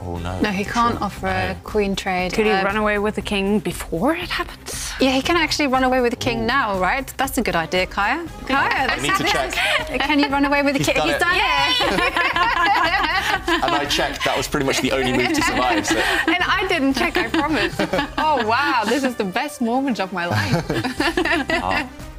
Oh, no. No, he can't offer a queen trade. Could he run away with the king before it happens? Yeah, he can actually run away with the king now, right? That's a good idea, Kaja. Kaja, I need to check. Can you run away with the king? He's done it. And I checked. That was pretty much the only move to survive. So. And I didn't check, I promise. Oh, wow, this is the best moment of my life.